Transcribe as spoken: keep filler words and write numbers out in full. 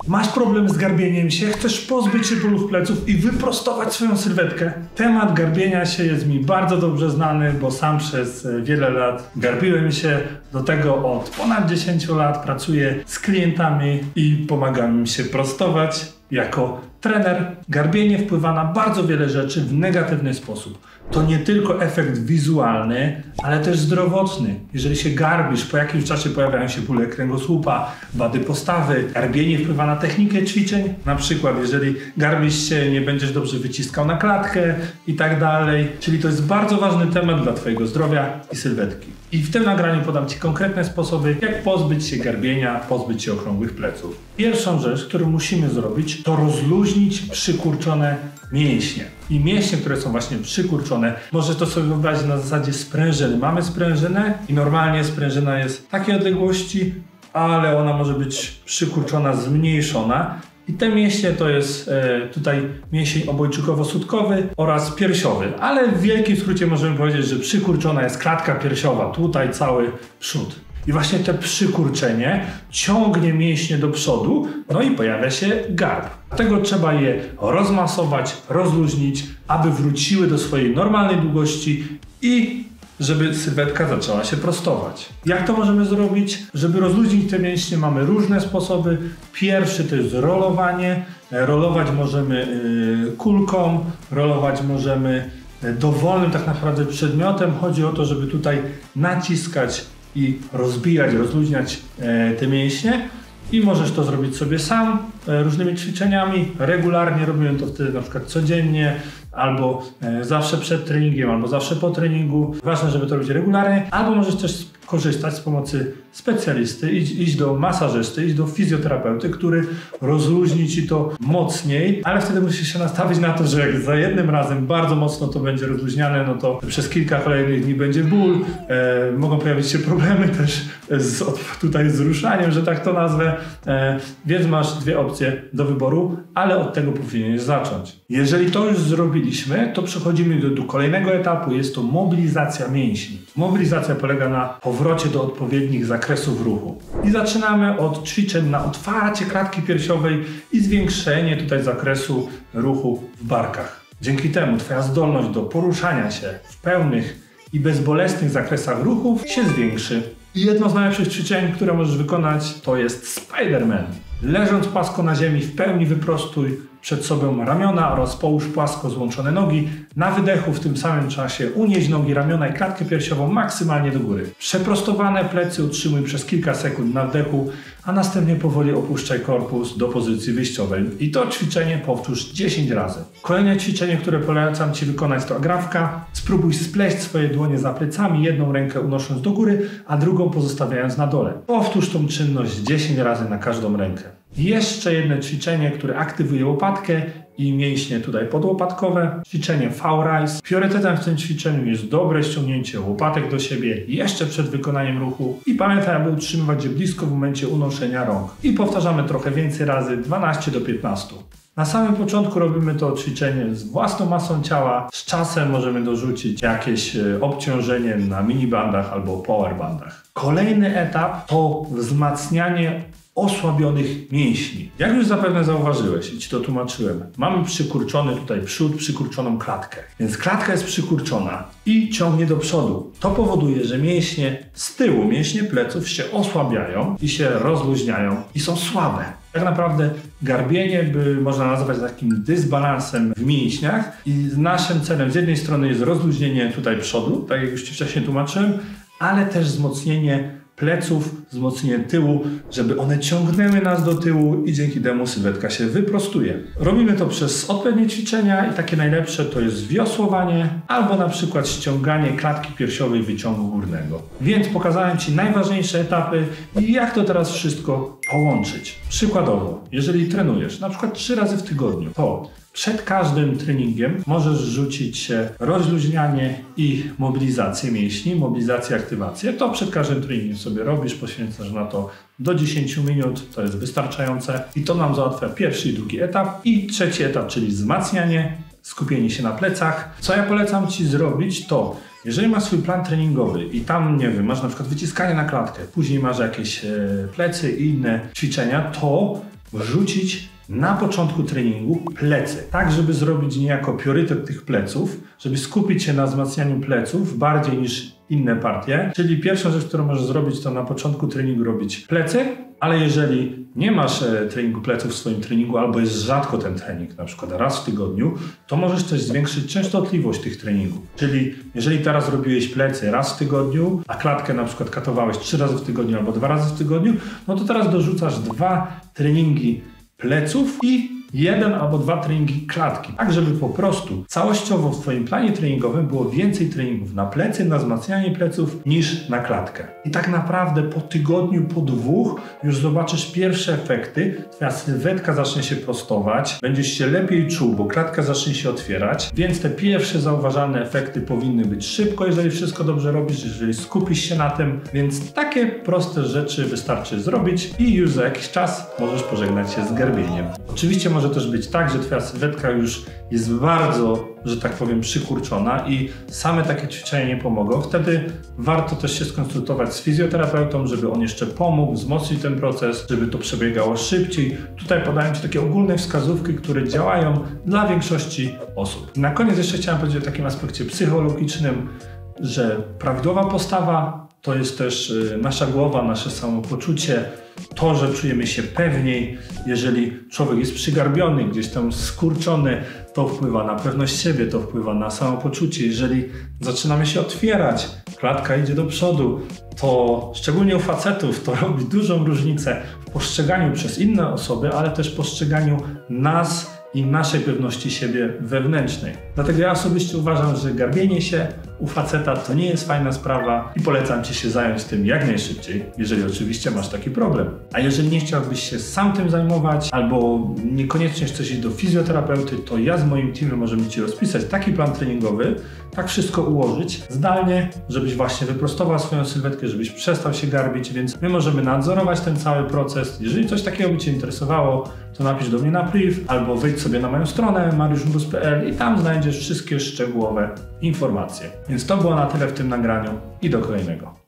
Masz problem z garbieniem się, chcesz pozbyć się bólów pleców i wyprostować swoją sylwetkę? Temat garbienia się jest mi bardzo dobrze znany, bo sam przez wiele lat garbiłem się. Do tego od ponad dziesięciu lat pracuję z klientami i pomagam im się prostować. Jako trener garbienie wpływa na bardzo wiele rzeczy w negatywny sposób. To nie tylko efekt wizualny, ale też zdrowotny. Jeżeli się garbisz, po jakimś czasie pojawiają się bóle kręgosłupa, wady postawy. Garbienie wpływa na technikę ćwiczeń. Na przykład, jeżeli garbisz się, nie będziesz dobrze wyciskał na klatkę i tak dalej. Czyli to jest bardzo ważny temat dla Twojego zdrowia i sylwetki. I w tym nagraniu podam Ci konkretne sposoby, jak pozbyć się garbienia, pozbyć się okrągłych pleców. Pierwszą rzecz, którą musimy zrobić, to rozluźnić przykurczone mięśnie. I mięśnie, które są właśnie przykurczone, możesz to sobie wyobrazić na zasadzie sprężyny. Mamy sprężynę i normalnie sprężyna jest takiej odległości, ale ona może być przykurczona, zmniejszona. I te mięśnie to jest e, tutaj mięsień obojczykowo-sutkowy oraz piersiowy, ale w wielkim skrócie możemy powiedzieć, że przykurczona jest klatka piersiowa, tutaj cały przód. I właśnie to przykurczenie ciągnie mięśnie do przodu, no i pojawia się garb. Dlatego trzeba je rozmasować, rozluźnić, aby wróciły do swojej normalnej długości i żeby sylwetka zaczęła się prostować. Jak to możemy zrobić? Żeby rozluźnić te mięśnie, mamy różne sposoby. Pierwszy to jest rolowanie. Rolować możemy kulką, rolować możemy dowolnym tak naprawdę przedmiotem. Chodzi o to, żeby tutaj naciskać i rozbijać, rozluźniać te mięśnie. I możesz to zrobić sobie sam różnymi ćwiczeniami. Regularnie robimy to wtedy na przykład codziennie, albo zawsze przed treningiem, albo zawsze po treningu. Ważne, żeby to robić regularnie. Albo możesz też korzystać z pomocy specjalisty, iść, iść do masażysty, iść do fizjoterapeuty, który rozluźni Ci to mocniej, ale wtedy musisz się nastawić na to, że jak za jednym razem bardzo mocno to będzie rozluźniane, no to przez kilka kolejnych dni będzie ból, e, mogą pojawić się problemy też z, tutaj z ruszaniem, że tak to nazwę, e, więc masz dwie opcje do wyboru, ale od tego powinieneś zacząć. Jeżeli to już zrobiliśmy, to przechodzimy do, do kolejnego etapu, jest to mobilizacja mięśni. Mobilizacja polega na powrocie do odpowiednich zakresów ruchu. I zaczynamy od ćwiczeń na otwarcie klatki piersiowej i zwiększenie tutaj zakresu ruchu w barkach. Dzięki temu Twoja zdolność do poruszania się w pełnych i bezbolesnych zakresach ruchów się zwiększy. I jedno z najlepszych ćwiczeń, które możesz wykonać, to jest Spider-Man. Leżąc płasko na ziemi, w pełni wyprostuj przed sobą ramiona oraz połóż płasko złączone nogi. Na wydechu w tym samym czasie unieś nogi, ramiona i klatkę piersiową maksymalnie do góry. Przeprostowane plecy utrzymuj przez kilka sekund na wdechu, a następnie powoli opuszczaj korpus do pozycji wyjściowej. I to ćwiczenie powtórz dziesięć razy. Kolejne ćwiczenie, które polecam Ci wykonać, to agrafka. Spróbuj spleść swoje dłonie za plecami, jedną rękę unosząc do góry, a drugą pozostawiając na dole. Powtórz tą czynność dziesięć razy na każdą rękę. Jeszcze jedno ćwiczenie, które aktywuje łopatkę i mięśnie tutaj podłopatkowe. Ćwiczenie V-Rise. Priorytetem w tym ćwiczeniu jest dobre ściągnięcie łopatek do siebie jeszcze przed wykonaniem ruchu. I pamiętaj, aby utrzymywać je blisko w momencie unoszenia rąk. I powtarzamy trochę więcej razy, dwanaście do piętnastu. Na samym początku robimy to ćwiczenie z własną masą ciała. Z czasem możemy dorzucić jakieś obciążenie na minibandach albo powerbandach. Kolejny etap to wzmacnianie osłabionych mięśni. Jak już zapewne zauważyłeś i Ci to tłumaczyłem, mamy przykurczony tutaj przód, przykurczoną klatkę. Więc klatka jest przykurczona i ciągnie do przodu. To powoduje, że mięśnie z tyłu, mięśnie pleców się osłabiają i się rozluźniają i są słabe. Tak naprawdę garbienie by można nazwać takim dysbalansem w mięśniach i naszym celem z jednej strony jest rozluźnienie tutaj przodu, tak jak już Ci wcześniej tłumaczyłem, ale też wzmocnienie pleców, wzmocnienie tyłu, żeby one ciągnęły nas do tyłu i dzięki temu sylwetka się wyprostuje. Robimy to przez odpowiednie ćwiczenia i takie najlepsze to jest wiosłowanie albo na przykład ściąganie klatki piersiowej wyciągu górnego. Więc pokazałem Ci najważniejsze etapy i jak to teraz wszystko połączyć. Przykładowo, jeżeli trenujesz na przykład trzy razy w tygodniu, to przed każdym treningiem możesz rzucić rozluźnianie i mobilizację mięśni, mobilizację, aktywację. To przed każdym treningiem sobie robisz, poświęcasz na to do dziesięciu minut, to jest wystarczające i to nam załatwia pierwszy i drugi etap. I trzeci etap, czyli wzmacnianie, skupienie się na plecach. Co ja polecam Ci zrobić, to jeżeli masz swój plan treningowy i tam, nie wiem, masz na przykład wyciskanie na klatkę, później masz jakieś e, plecy i inne ćwiczenia, to wrzucić na początku treningu plecy, tak żeby zrobić niejako priorytet tych pleców, żeby skupić się na wzmacnianiu pleców bardziej niż inne partie. Czyli pierwsza rzecz, którą możesz zrobić, to na początku treningu robić plecy, ale jeżeli nie masz treningu pleców w swoim treningu albo jest rzadko ten trening, na przykład raz w tygodniu, to możesz też zwiększyć częstotliwość tych treningów. Czyli jeżeli teraz robiłeś plecy raz w tygodniu, a klatkę na przykład katowałeś trzy razy w tygodniu albo dwa razy w tygodniu, no to teraz dorzucasz dwa treningi pleców i jeden albo dwa treningi klatki, tak żeby po prostu całościowo w Twoim planie treningowym było więcej treningów na plecy, na wzmacnianie pleców niż na klatkę. I tak naprawdę po tygodniu, po dwóch już zobaczysz pierwsze efekty, Twoja sylwetka zacznie się prostować, będziesz się lepiej czuł, bo klatka zacznie się otwierać, więc te pierwsze zauważalne efekty powinny być szybko, jeżeli wszystko dobrze robisz, jeżeli skupisz się na tym, więc takie proste rzeczy wystarczy zrobić i już za jakiś czas możesz pożegnać się z garbieniem. Oczywiście może też być tak, że Twoja sylwetka już jest bardzo, że tak powiem, przykurczona i same takie ćwiczenia nie pomogą. Wtedy warto też się skonsultować z fizjoterapeutą, żeby on jeszcze pomógł wzmocnić ten proces, żeby to przebiegało szybciej. Tutaj podaję Ci takie ogólne wskazówki, które działają dla większości osób. I na koniec jeszcze chciałem powiedzieć o takim aspekcie psychologicznym, że prawidłowa postawa to jest też nasza głowa, nasze samopoczucie, to, że czujemy się pewniej. Jeżeli człowiek jest przygarbiony, gdzieś tam skurczony, to wpływa na pewność siebie, to wpływa na samopoczucie. Jeżeli zaczynamy się otwierać, klatka idzie do przodu, to szczególnie u facetów to robi dużą różnicę w postrzeganiu przez inne osoby, ale też postrzeganiu nas i naszej pewności siebie wewnętrznej. Dlatego ja osobiście uważam, że garbienie się u faceta to nie jest fajna sprawa i polecam Ci się zająć tym jak najszybciej, jeżeli oczywiście masz taki problem. A jeżeli nie chciałbyś się sam tym zajmować albo niekoniecznie chcesz iść do fizjoterapeuty, to ja z moim teamem możemy Ci rozpisać taki plan treningowy, tak wszystko ułożyć zdalnie, żebyś właśnie wyprostował swoją sylwetkę, żebyś przestał się garbić, więc my możemy nadzorować ten cały proces. Jeżeli coś takiego by Cię interesowało, to napisz do mnie na priv albo wejdź sobie na moją stronę mariusz mróz kropka p l i tam znajdziesz wszystkie szczegółowe informacje. Więc to było na tyle w tym nagraniu i do kolejnego.